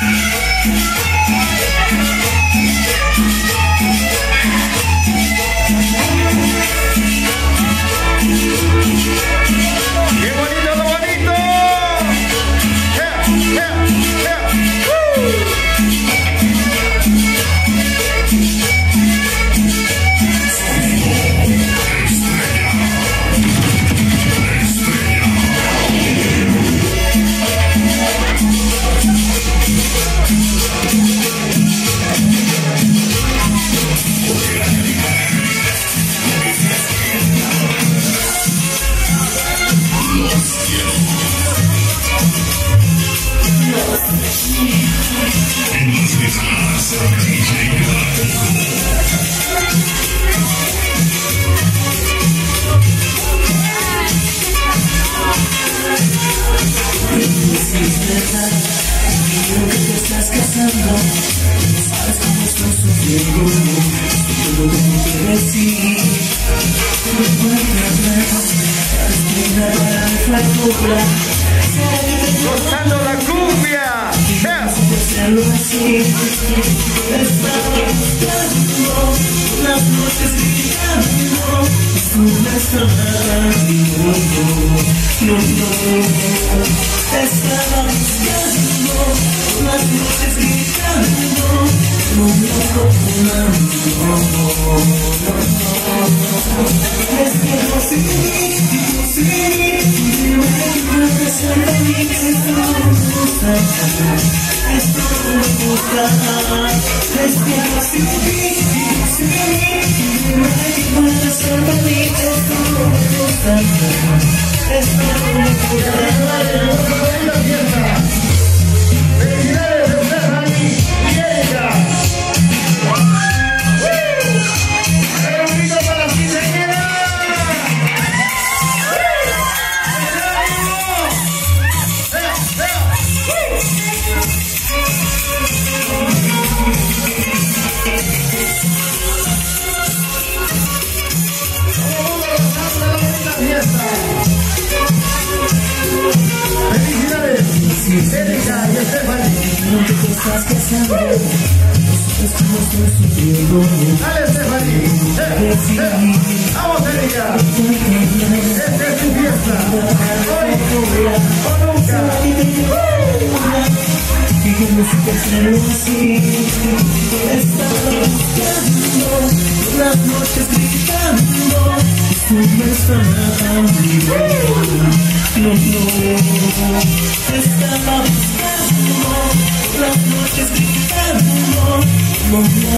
¡Qué bonito, lo bonito! Yeah, yeah, yeah. Que te estás casando, sabes cómo estoy sufriendo, todo lo que te decir. No encuentras nada, respira para mi fractura. ¡Gozando la cumbia! Hacerlo así, estaba buscando las noches gritando, tú me estabas mirando, no, estaba buscando las noches gritando, es que no sé, dime que puedes ser feliz, esto no me gusta, esto no me gusta, es que no sé, dime que puedes ser feliz, esto no me gusta, esto no me gusta. Erika y Stephanie. No te estás casando, es como estoy sufriendo. Dale, Stephanie. Vamos, Erika. Esta es tu fiesta. Hoy o nunca. Dígame si te hacerlo así. Estaba buscando las noches gritando, tú me estabas mirando. No, estaba buscando las noches gritando, no.